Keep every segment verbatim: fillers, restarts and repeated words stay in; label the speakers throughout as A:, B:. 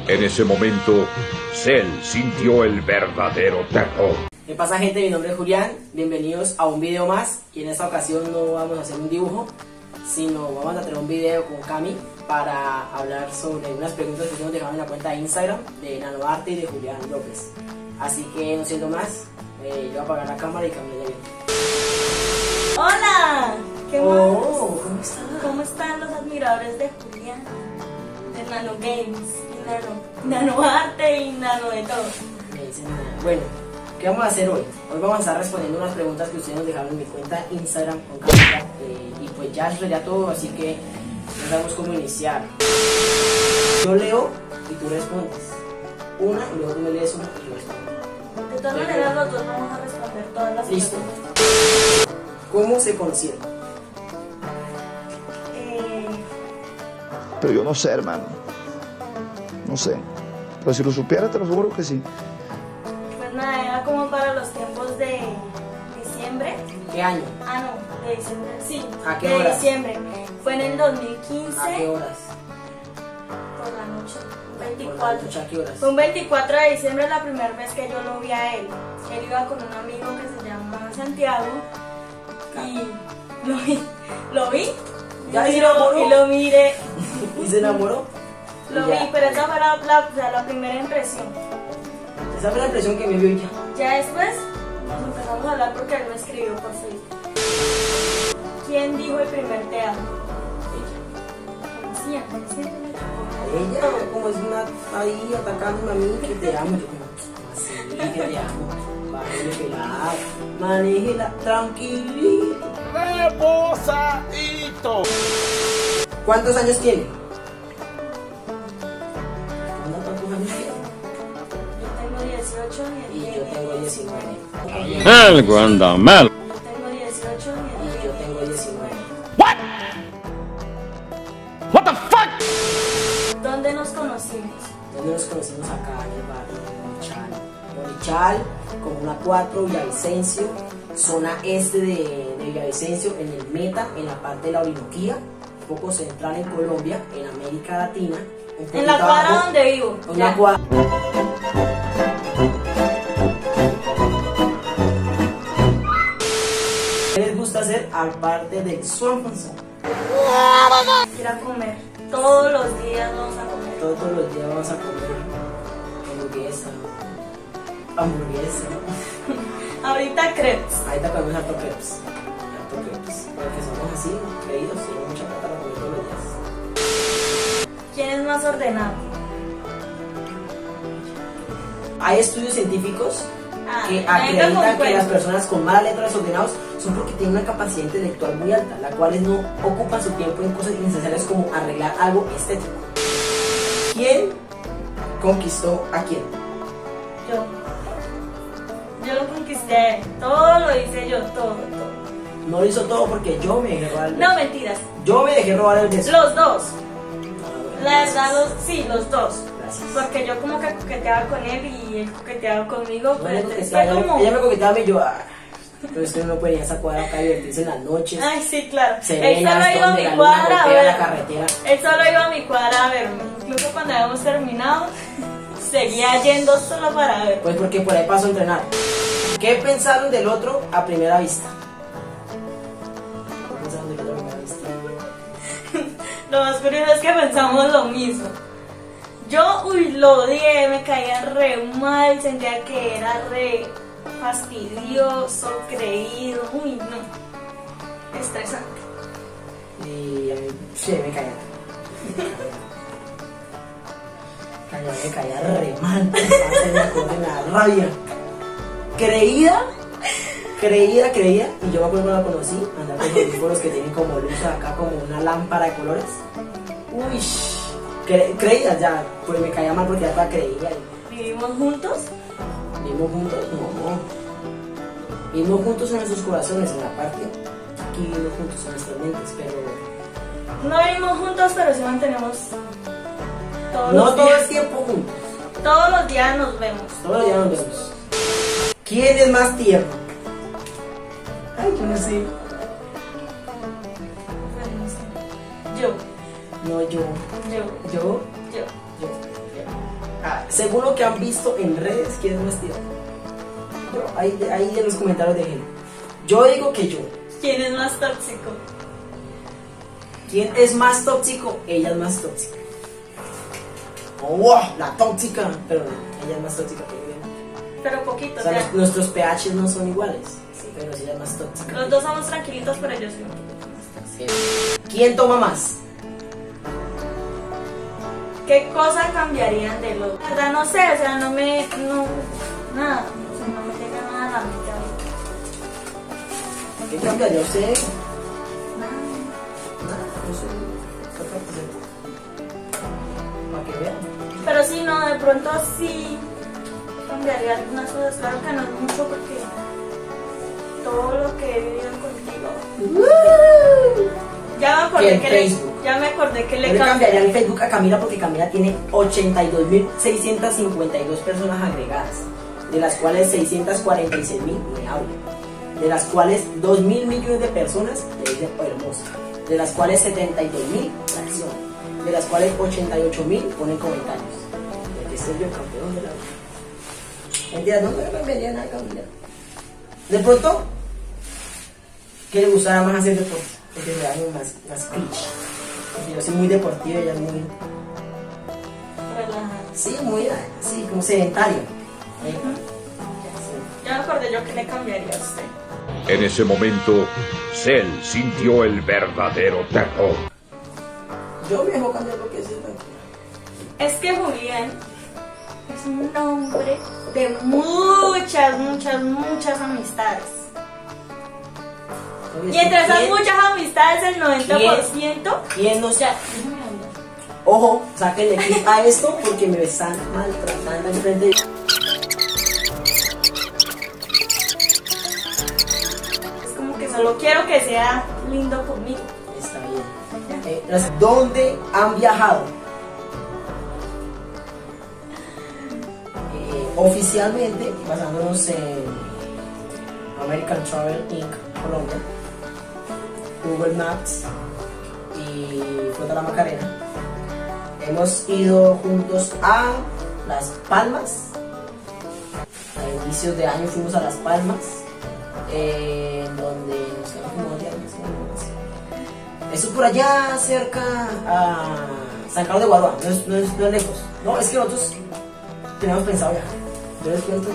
A: En ese momento, Cell sintió el verdadero terror.
B: ¿Qué pasa, gente? Mi nombre es Julián, bienvenidos a un video más. Y en esta ocasión no vamos a hacer un dibujo, sino vamos a tener un video con Cami para hablar sobre unas preguntas que nos dejaron en la cuenta de Instagram de Nanoarte y de Julián López. Así que no siendo más, eh, yo voy a apagar la cámara y Cami ya viene.
C: ¡Hola! ¿Qué
B: Oh,
C: más?
B: ¿cómo estás?
C: ¿Cómo están los admiradores de Julián? De Nano Games, y Nano, Nanoarte y Nano de todo.
B: Me dicen nada. Bueno, ¿qué vamos a hacer hoy? Hoy vamos a estar respondiendo unas preguntas que ustedes nos dejaron en mi cuenta Instagram con Camila. Eh, y pues ya eso sería todo, así que no sabemos cómo iniciar. Yo leo y tú respondes una, y luego tú me lees una y yo respondo.
C: De todas maneras, los dos vamos a responder todas las
B: Listo.
C: preguntas.
B: ¿Cómo se conocieron?
C: Eh,
D: Pero yo no sé, hermano. No sé. Pero si lo supiera, te lo aseguro que sí.
C: pues nada, era como para los tiempos de diciembre.
B: ¿Qué año?
C: Ah, no, de diciembre. Sí,
B: ¿A qué
C: de
B: hora?
C: diciembre. Fue en el dos mil quince.
B: ¿A qué horas?
C: Por la noche.
B: Por la
C: veinticuatro.
B: noche, ¿a qué horas?
C: Fue un veinticuatro de diciembre la primera vez que yo lo vi a él. Él iba con un amigo que se llama Santiago y lo vi, lo vi
B: ¿Ya
C: y,
B: se
C: lo,
B: enamoró?
C: y lo miré,
B: ¿Y se enamoró?
C: lo
B: Y ya.
C: vi, pero esa fue la, la, o sea, la primera impresión.
B: Esa fue la impresión que me vio y ya.
C: Ya después nos empezamos a hablar porque él me escribió por Facebook. ¿Quién dijo el primer te amo? Como siempre, siempre me tocó.
B: Ella, como es una ahí atacándome a mí, que te amo. Yo como, así, que te amo. Vaya pelada, manéjela tranquilito.
E: ¡Reposadito!
B: ¿Cuántos años tiene? ¿Cuántos años tiene?
C: Yo tengo dieciocho y
B: Y
C: él
B: yo
C: tiene
B: tengo
C: diecinueve.
B: diecinueve.
E: Algo anda mal.
C: Yo tengo dieciocho y él
B: Y yo
C: tiene
B: tengo diecinueve.
E: What? What the fuck?
C: ¿Dónde nos conocimos?
B: ¿Dónde nos conocimos? Acá en el barrio de Monichal. Monichal, Comuna cuatro, Villavicencio, zona este de, de Villavicencio, en el Meta, en la parte de la Orinoquía, un poco central en Colombia, en América Latina. Un
C: En la
B: poquito
C: cuadra
B: abajo,
C: donde vivo.
B: Una
C: Ya.
B: cuadra. ¿Qué les gusta hacer aparte del Swanson?
C: Ir a comer. Todos los días vamos a comer.
B: Todos los días vamos a comer hamburguesa, hamburguesa.
C: Ahorita crepes.
B: Ahorita comemos harto crepes, harto crepes, porque somos así, creídos, tenemos mucha plata para comer todos los días.
C: ¿Quién es más ordenado?
B: Hay estudios científicos
C: Ah,
B: que
C: venga con
B: acreditan que las
C: cuentos.
B: personas con mala letra desordenados son porque tienen una capacidad intelectual muy alta, la cual no ocupan su tiempo en cosas innecesarias como arreglar algo estético. ¿Quién conquistó a quién?
C: Yo. Yo lo conquisté. Todo lo hice yo, todo, todo.
B: No lo hizo todo porque yo me dejé robar el beso.
C: No, mentiras.
B: Yo me dejé robar el beso.
C: Los dos.
B: Ah,
C: La verdad, los, sí, los dos.
B: Gracias.
C: Porque yo como que coqueteaba con él y él coqueteaba conmigo,
B: No,
C: pero
B: me
C: entonces
B: coqueteaba,
C: fue
B: ella,
C: como...
B: ella me coqueteaba y yo, ah, pero es que uno puede ir a esa cuadra acá a divertirse en las noches.
C: Ay, sí, claro. Él
B: Serenas,
C: solo iba a
B: donde
C: mi
B: la luna
C: cuadra a
B: golpea la
C: verme.
B: carretera.
C: Él solo iba a mi cuadra a verme. Incluso cuando habíamos terminado, seguía yendo solo para ver.
B: Pues porque por ahí paso a entrenar. ¿Qué pensaron del otro a primera vista? ¿Qué pensaron del otro a primera vista?
C: Lo más curioso es que pensamos lo mismo. Yo, uy, lo odié, me caía re mal, sentía que era re fastidioso, creído, uy, no, estresante.
B: Y a mí, sí, me caía. Caía, me caía re mal. Me acuerdo, me da rabia. Creída, creída, creída. Y yo me acuerdo cuando la conocí, andar con los audífonos que tienen como luz acá, como una lámpara de colores. Uy, cre creída ya, pues me caía mal porque ya estaba creída.
C: ¿Vivimos juntos?
B: Vivimos juntos, no, no. Vivimos juntos en nuestros corazones, en la parte. Aquí vivimos juntos en nuestras mentes, pero
C: No vivimos juntos, pero sí mantenemos todos
B: no
C: los
B: todo
C: días.
B: el tiempo juntos.
C: Todos los días nos vemos.
B: Todos los días nos vemos. ¿Quién es más tierno? Ay, yo no sé.
C: Bueno, no sé. Yo,
B: No, yo.
C: yo,
B: Yo.
C: yo.
B: Yo. Ah, según lo que han visto en redes, ¿quién es más tierno? Yo, ahí, ahí en los comentarios dejen. Yo digo que yo.
C: ¿Quién es más tóxico?
B: ¿Quién es más tóxico? Ella es más tóxica. Oh, wow, la tóxica. Pero no, ella es más tóxica que yo.
C: Pero poquito,
B: O sea,
C: o sea,
B: los- nuestros pHs no son iguales. Sí, pero ella es más tóxica.
C: los dos somos tranquilitos, pero yo soy un poquito más tóxica.
B: ¿Quién toma más?
C: ¿Qué cosa cambiarían de los? La verdad no sé, o sea, no me, no, nada, o sea, no me llega nada a la mente ahorita.
B: ¿Qué cambiaría usted?
C: Nada.
B: Nada, no sé. ¿Qué otra cosa? Para que vean.
C: Pero sí, no, de pronto sí cambiaría algunas cosas, claro que no es mucho porque todo lo que he vivido contigo. Ya me acordé
B: Que el
C: que le,
B: Facebook.
C: ya me acordé que
B: Yo
C: le
B: le cambiaría
C: cambiaría.
B: el Facebook a Camila porque Camila tiene ochenta y dos mil seiscientas cincuenta y dos personas agregadas, de las cuales seiscientas cuarenta y seis mil me hablan, de las cuales dos mil millones de personas le dicen "Oh, hermosa", de las cuales setenta y dos mil reaccionan, de las cuales ochenta y ocho mil ponen comentarios. Porque soy yo campeón de la vida. Mentira, no me cambiaría nada, Camila. De pronto, que le gustara más hacer deporte, porque me da como más, más cliché. Porque yo soy muy deportivo y ella es muy,
C: Relajada.
B: sí, muy, sí, como sedentario. ¿Eh?
C: Ya me acordé yo que le cambiaría a usted.
A: En ese momento, Cell sintió el verdadero terror.
B: Yo me dejo cambiar lo que sea.
C: Es que Julián es un hombre de muchas, muchas, muchas amistades. Y entre esas
B: ¿Quién-
C: muchas amistades, el noventa por ciento.
B: ¿Quién nos...
C: Ya, déjame hablar.
B: Ojo, sáquenle clip a esto porque me están maltratando enfrente de...
C: Es como que solo quiero que sea lindo conmigo.
B: Está bien. Eh, las- ¿Dónde han viajado? Eh, oficialmente, basándonos en American Travel incorporated. Colombia, Google Maps y Flota La Macarena, hemos ido juntos a Las Palmas. A inicios de año fuimos a Las Palmas, eh, en donde nos quedamos como dos días más o menos. Eso es por allá cerca a San Carlos de Guaroa, no es, no es- no es lejos. No, es que nosotros teníamos pensado viajar. Yo les cuento.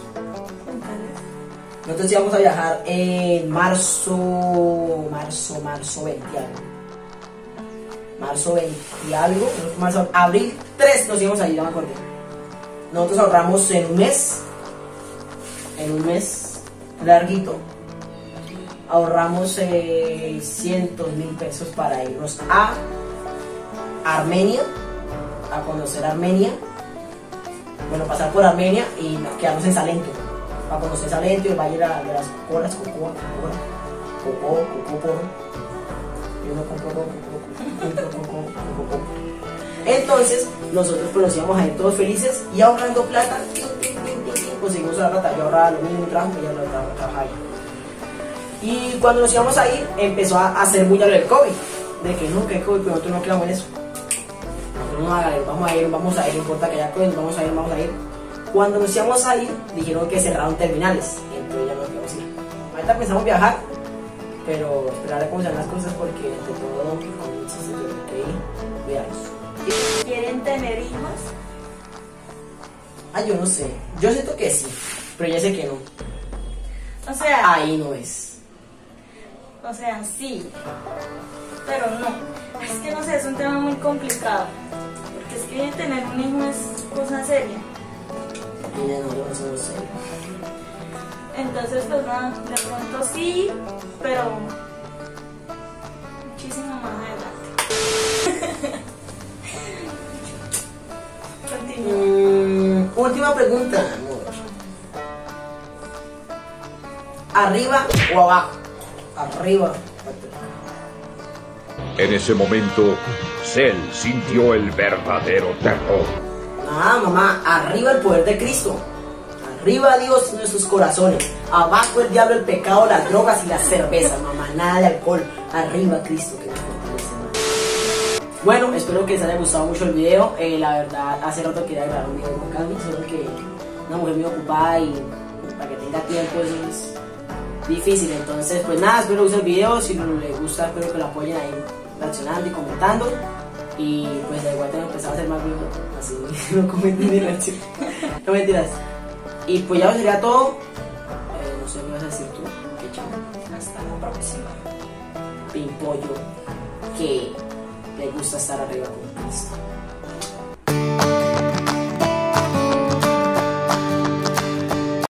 B: Nosotros íbamos a viajar en marzo, marzo, marzo veinte algo. Marzo veinte algo, marzo, abril tres nos íbamos a ir, ya me acordé. Nosotros ahorramos en un mes, en un mes larguito, ahorramos seiscientos mil pesos para irnos a Armenia, a conocer Armenia, bueno, pasar por Armenia y quedarnos en Salento, para conocer Salento y el Valle de, la- de las Cocoras, Cocoa, Cocoa, Cocó, Cocó, Porro. Y uno compró Cocó, Cocó, Cocó, Cocó, Cocó. Entonces, nosotros pues nos íbamos a ir todos felices y ahorrando plata, tin, tin, tin, tin, tin, conseguimos la plata. Yo ahorraba lo mismo, trabajo, ella lo trabajaba, trabajaba allá. Y cuando nos íbamos a ir, empezó a hacer bulla lo del COVID. De que no, que COVID, pero nosotros no quedamos en eso. Nosotros no, hágale, vamos a ir, vamos a ir, no importa que haya COVID, vamos a ir, vamos a ir. Cuando nos íbamos a ir, dijeron que cerraron terminales, entonces ya no nos íbamos a ir. Ahorita pensamos viajar, pero esperar a cómo se dan las cosas porque entre todo Don Quijote se tiene que ir, cuidarnos.
C: ¿Quieren tener hijos?
B: Ah, yo no sé, yo siento que sí, pero ya sé que no.
C: O sea,
B: Ahí no es.
C: o sea, sí, pero no. Es que no sé, es un tema muy complicado. Porque es que tener un hijo es cosa seria.
B: Y ya no, yo no sé, no sé.
C: Entonces, pues nada, de pronto sí, pero muchísimo más adelante. Continúa.
B: Mm, última pregunta, amor. ¿Arriba o abajo? Arriba.
A: En ese momento, Cell sintió el verdadero terror.
B: Ah, mamá, arriba el poder de Cristo. Arriba Dios en nuestros corazones. Abajo el diablo, el pecado, las drogas y la cerveza, mamá. Nada de alcohol. Arriba Cristo que nos fortalece, mamá. Bueno, espero que les haya gustado mucho el video. Eh, la verdad, hace rato quería grabar un video con Cami, solo que una mujer muy ocupada y para que tenga tiempo eso es difícil. Entonces, pues nada, espero que les guste el video. Si les gusta, espero que lo apoyen ahí reaccionando y comentando. Y pues da igual tengo que empezar a hacer más videos, así no comenten ni reaccionen. No mentiras. Y pues ya sería todo. Eh, no sé qué vas a decir tú. Que chao.
C: Hasta la próxima.
B: Pimpollo que le gusta estar arriba con Cristo.